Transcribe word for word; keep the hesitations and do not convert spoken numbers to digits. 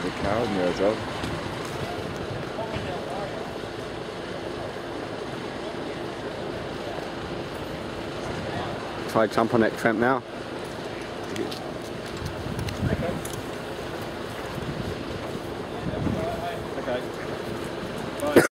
the cow in there as well. Try to jump on that tramp now.